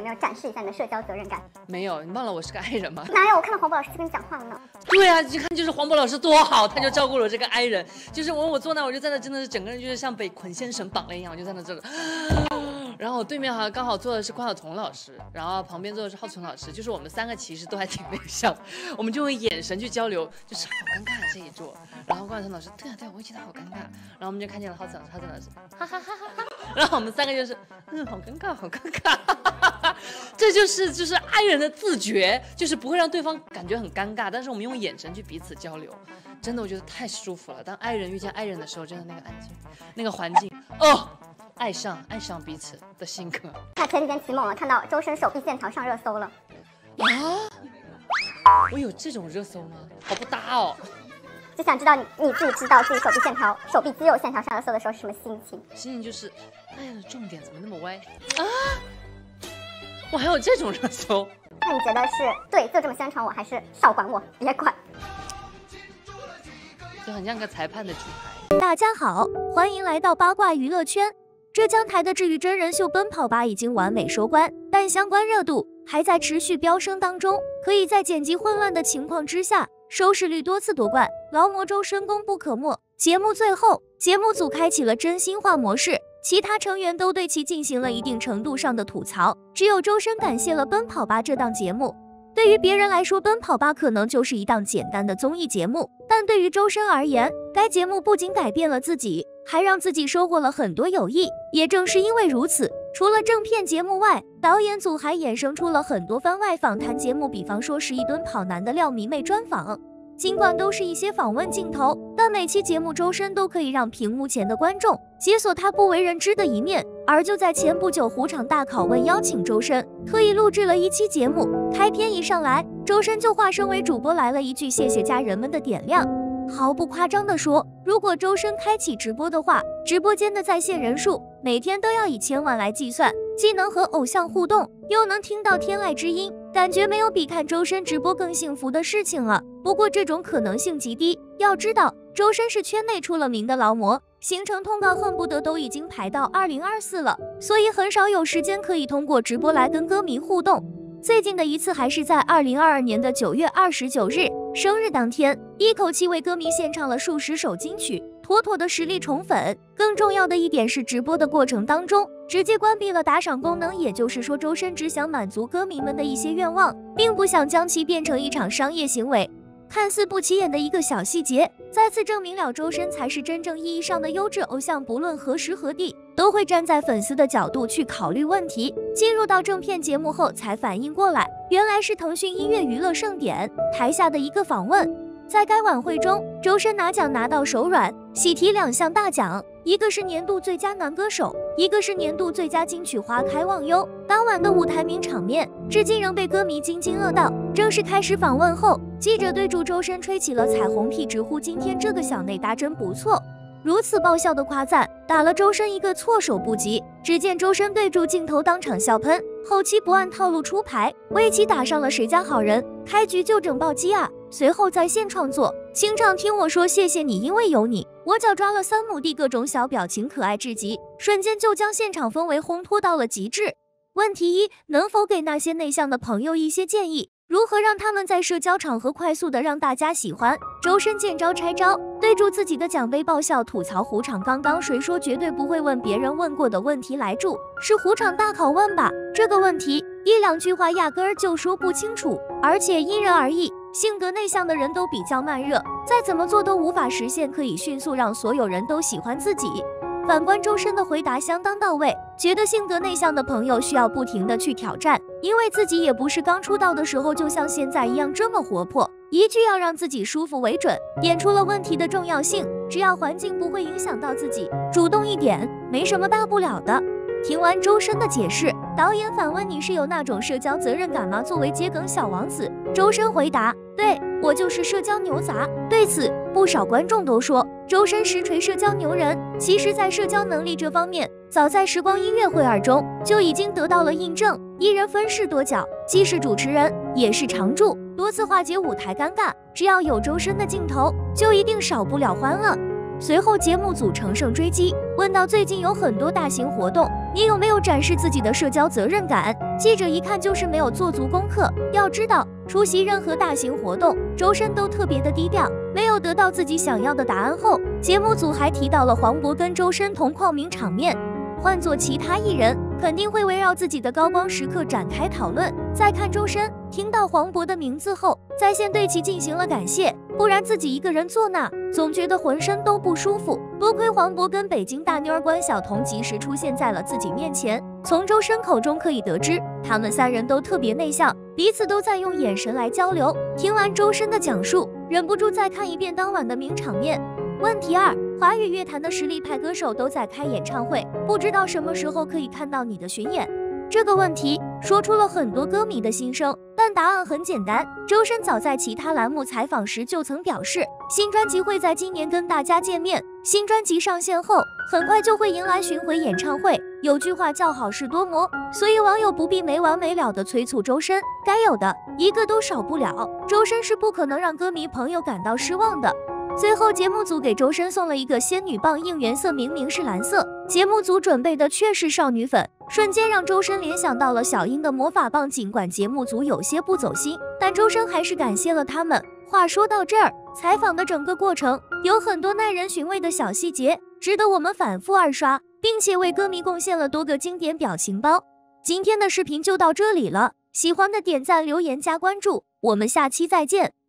有没有展示一下你的社交责任感？ 没有，你忘了我是个 I 人吗？ 哪有？我看到黄渤老师就跟你讲话了呢。 对啊，你看就是黄渤老师多好，他就照顾了这个 I 人，就是我坐那，我就在那，真的是整个人就是像被捆仙绳绑了一样，我就在那这个。然后我对面刚好坐的是关晓彤老师，然后旁边坐的是浩存老师，就是我们3个其实都还挺内向，我们就用眼神去交流，就是好尴尬这一桌。然后关晓彤老师，对啊，我也觉得好尴尬。然后我们就看见了浩存老师，哈哈哈哈。然后我们3个就是，好尴尬，好尴尬。这就是 I 人的自觉，就是不会让对方感觉很尴尬，但是我们用眼神去彼此交流，真的我觉得太舒服了。当 I 人遇见 I 人的时候，真的那个安静，那个环境，爱上彼此的性格。 那前几天起猛了，看到周深手臂线条上热搜了。 啊？我有这种热搜吗？好不搭哦。 就想知道你自己知道自己手臂肌肉线条上热搜的时候是什么心情？ 心情就是，哎呀，重点怎么那么歪啊？我还有这种热搜？ 那你觉得是对就这么宣传我，还是少管我，别管？ 就很像个裁判的举牌。 大家好，欢迎来到八卦娱乐圈。浙江台的治愈真人秀《奔跑吧》已经完美收官，但相关热度还在持续飙升当中。可以在剪辑混乱的情况之下，收视率多次夺冠，劳模周深功不可没。节目最后，节目组开启了真心话模式，其他成员都对其进行了一定程度上的吐槽，只有周深感谢了《奔跑吧》这档节目。对于别人来说，《奔跑吧》可能就是一档简单的综艺节目，但对于周深而言，该节目不仅改变了自己，还让自己收获了很多友谊。也正是因为如此，除了正片节目外，导演组还衍生出了很多番外访谈节目，比方说是一吨跑男的廖迷妹专访。尽管都是一些访问镜头，但每期节目周深都可以让屏幕前的观众解锁他不为人知的一面。而就在前不久，虎场大拷问邀请周深，特意录制了一期节目。开篇一上来，周深就化身为主播来了一句谢谢家人们的点亮。毫不夸张地说，如果周深开启直播的话，直播间的在线人数每天都要以千万来计算，既能和偶像互动，又能听到天籁之音，感觉没有比看周深直播更幸福的事情了。不过这种可能性极低，要知道周深是圈内出了名的劳模，行程通告恨不得都已经排到2024了，所以很少有时间可以通过直播来跟歌迷互动。最近的一次还是在2022年的9月29日生日当天，一口气为歌迷献唱了数十首金曲，妥妥的实力宠粉。更重要的一点是，直播的过程当中直接关闭了打赏功能，也就是说周深只想满足歌迷们的一些愿望，并不想将其变成一场商业行为。看似不起眼的一个小细节，再次证明了周深才是真正意义上的优质偶像，不论何时何地都会站在粉丝的角度去考虑问题。进入到正片节目后才反应过来，原来是腾讯音乐娱乐盛典台下的一个访问。在该晚会中，周深拿奖拿到手软，喜提2项大奖，一个是年度最佳男歌手，一个是年度最佳金曲花开忘忧。当晚的舞台名场面至今仍被歌迷津津乐道。正式开始访问后，记者对住周深吹起了彩虹屁，直呼今天这个小内搭真不错。如此爆笑的夸赞打了周深一个措手不及。只见周深对住镜头当场笑喷，后期不按套路出牌，为其打上了谁家好人，开局就整暴击啊。随后在线创作清唱听我说谢谢你，因为有你，我脚抓了3亩地，各种小表情可爱至极，瞬间就将现场氛围烘托到了极致。问题1，能否给那些内向的朋友一些建议，如何让他们在社交场合快速的让大家喜欢？周深见招拆招，对住自己的奖杯爆笑吐槽虎场刚刚谁说绝对不会问别人问过的问题来住，是虎场大拷问吧？这个问题1、2句话压根儿就说不清楚，而且因人而异，性格内向的人都比较慢热，再怎么做都无法实现可以迅速让所有人都喜欢自己。反观周深的回答相当到位，觉得性格内向的朋友需要不停的去挑战，因为自己也不是刚出道的时候就像现在一样这么活泼。一句要让自己舒服为准，点出了问题的重要性，只要环境不会影响到自己，主动一点，没什么大不了的。听完周深的解释，导演反问你是有那种社交责任感吗？作为桔梗小王子，周深回答，对，我就是社交牛杂。对此，不少观众都说周深实锤社交牛人。其实在社交能力这方面，早在时光音乐会2中就已经得到了印证。一人分饰多角，既是主持人也是常驻，多次化解舞台尴尬，只要有周深的镜头，就一定少不了欢乐。 随后节目组乘胜追击，问到最近有很多大型活动，你有没有展示自己的社交责任感？记者一看就是没有做足功课。要知道，出席任何大型活动，周深都特别的低调。没有得到自己想要的答案后，节目组还提到了黄渤跟周深同框名场面。换做其他艺人，肯定会围绕自己的高光时刻展开讨论。再看周深，听到黄渤的名字后，在线对其进行了感谢，不然自己一个人坐那，总觉得浑身都不舒服。多亏黄渤跟北京大妞关晓彤及时出现在了自己面前。从周深口中可以得知，他们三人都特别内向，彼此都在用眼神来交流。听完周深的讲述，忍不住再看一遍当晚的名场面。问题2：华语乐坛的实力派歌手都在开演唱会，不知道什么时候可以看到你的巡演？这个问题说出了很多歌迷的心声，但答案很简单。周深早在其他栏目采访时就曾表示，新专辑会在今年跟大家见面。新专辑上线后，很快就会迎来巡回演唱会。有句话叫好事多磨，所以网友不必没完没了的催促周深，该有的一个都少不了。周深是不可能让歌迷朋友感到失望的。最后，节目组给周深送了一个仙女棒，应援色明明是蓝色。节目组准备的却是少女粉，瞬间让周深联想到了小樱的魔法棒。尽管节目组有些不走心，但周深还是感谢了他们。话说到这儿，采访的整个过程有很多耐人寻味的小细节，值得我们反复二刷，并且为歌迷贡献了多个经典表情包。今天的视频就到这里了，喜欢的点赞、留言、加关注，我们下期再见。